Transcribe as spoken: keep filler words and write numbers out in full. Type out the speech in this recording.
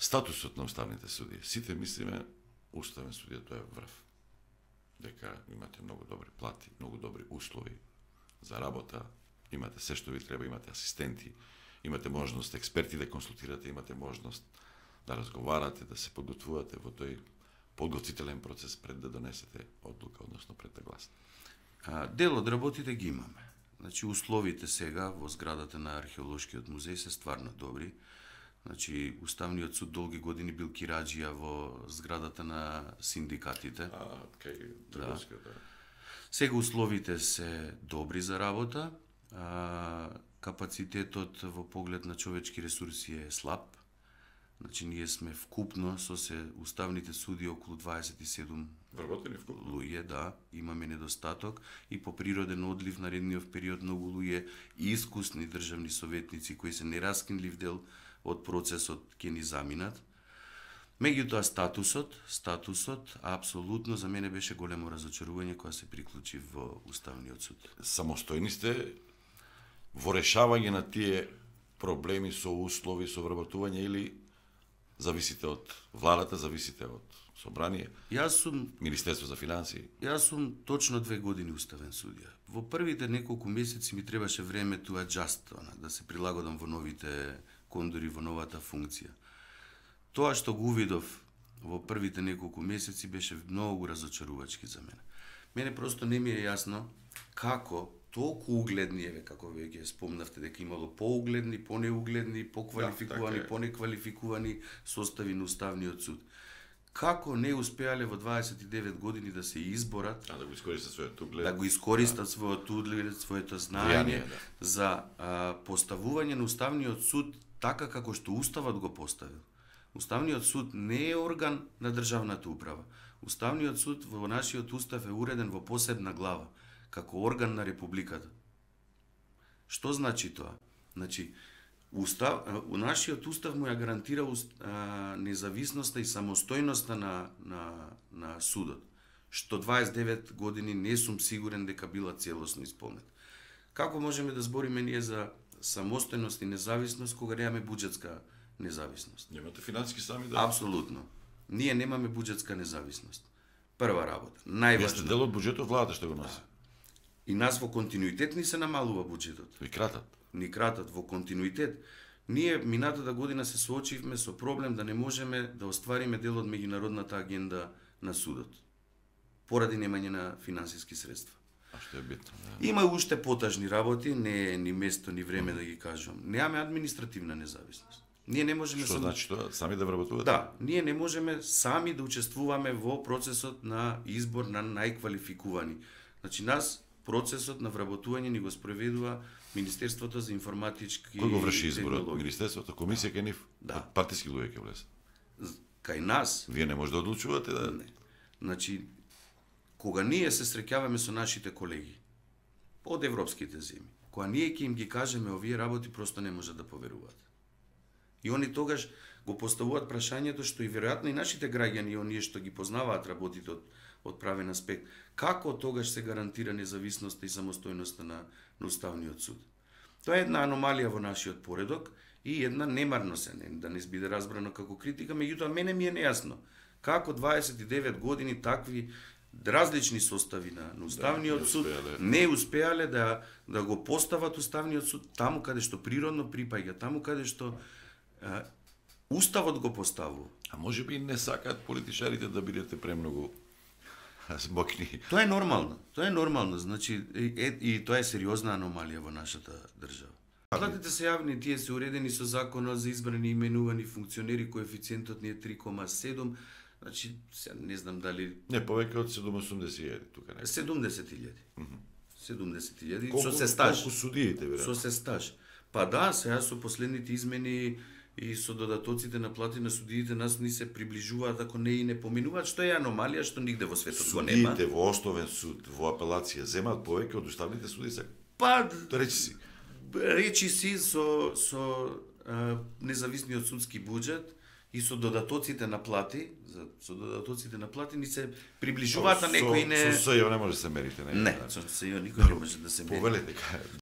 Статусот на уставните судии. Сите мислиме, уставен судија тоа е врв. Дека имате многу добри плати, многу добри услови за работа, имате се што ви треба, имате асистенти, имате можност експерти да консултирате, имате можност да разговарате, да се подготвувате во тој подготвителен процес пред да донесете одлука, односно пред да гласате. А, дел од работите ги имаме. Значи, условите сега во зградата на археолошкиот музеј се стварно добри. Значи, Уставниот суд долги години бил кираџија во зградата на синдикатите. А, кај Трговскиот, да. Сега условите се добри за работа. А, капацитетот во поглед на човечки ресурси е слаб. Значи, ние сме вкупно со се уставните суди околу дваесет и седум Вработени вкупно? луѓе, да, имаме недостаток и по природен одлив наредниот период многу луѓе и искусни државни советници кои се нераскинлив дел од процесот ќе ни заминат. Меѓутоа статусот, статусот апсолутно за мене беше големо разочарување кога се приклучи во Уставниот суд. Самостојни сте во решавање на тие проблеми со услови, со вработување или зависите од владата, зависите од собрание, Јас сум Министерство за финансии? Јас сум точно две години уставен судија. Во првите неколку месеци ми требаше време to adjust, да се прилагодам во новите кондори, во новата функција. Тоа што го увидов во првите неколку месеци беше многу разочарувачки за мене. Мене просто не ми е јасно како толку угледни, еве како веќе спомнавте дека имало поугледни, понеугледни, поквалификувани, да, понеквалификувани состави на Уставниот суд. Како не успеале во дваесет и девет години да се изборат, А да го искористат својот углед. да го искористат да. својот углед, своето знаење Влијание, да. за а, поставување на Уставниот суд така како што Уставот го поставил. Уставниот суд не е орган на државната управа. Уставниот суд во нашиот устав е уреден во посебна глава, како орган на републиката. Што значи тоа? Значи, устав, у нашиот устав му ја гарантира а, независноста и самостојноста на, на, на судот, што дваесет и девет години не сум сигурен дека била целосно исполнет. Како можеме да збориме ние за самостојност и независност кога немаме буџетска независност? Немате финансиски сами да... Апсолутно. Ние немаме буџетска независност. Прва работа, Вие најважно. сте дел од буџетот, владата што го носи. И нас во континуитет ни се намалува буџетот. Ви кратат. Ни кратат во континуитет. Ние минатата година се соочивме со проблем да не можеме да оствариме дел од меѓународната агенда на судот. Поради немање на финансиски средства. А што е битно? Да. Има уште потажни работи, не е ни место ни време да ги кажам. Немаме административна независност. Ние не можеме Што само... значи тоа? Сами да вработувате? Да, ние не можеме сами да учествуваме во процесот на избор на најквалификувани. Значи нас процесот на вработување ни го спроведува Министерството за информатички Кој го врши изборот? технологии. Министерството, комисија кај нив? Да. Партиски луѓе ќе влезат. Кај нас, Вие не може да одлучувате да... не. Значи, кога ние се среќаваме со нашите колеги од европските земји, кога ние ќе им ги кажеме овие работи, просто не може да поверуваат. И они тогаш го поставуваат прашањето што и веројатно и нашите граѓани, оние што ги познаваат работите од, од правен аспект, како тогаш се гарантира независноста и самостојноста на, на Уставниот суд. Тоа е една аномалија во нашиот поредок и една немарност, не, да не биде разбрано како критика, меѓутоа мене ми е нејасно како дваесет и девет години такви различни состави на, на Уставниот да, не суд успеале. не успеале да, да го постават Уставниот суд таму каде што природно припаѓа, таму каде што а, Уставот го поставува. А може би не сакаат политичарите да бидете премногу збокни. Тоа е нормално. Тоа е нормално, значи и, е, и тоа е сериозна аномалија во нашата држава. Платите се јавни, тие се уредени со законот за избрани и именувани функционери, коефициентот ни е три кома седум, значи се не знам дали Не, повеќе од седумдесет илјади тука не. седумдесет илјади. седумдесет илјади Колку, со се стаж. Колку судиите, веројатно? Со се стаж. Па да, сега со последните измени и со додатоците на плати на судиите нас ни се приближуваат, ако не и не поминуваат, што е аномалија што нигде во светот го нема. Судиите во основен суд, во апелација, земаат повеќе од уставните суди се. Па, Тоа речи си. речи си со, со а, независниот судски буџет и со додатоците на плати, за, со додатоците на плати ни се приближуваат на некои не... Со СЈО не може да се мерите, не? Не, со СЈО никој не може да се мери. Повелете,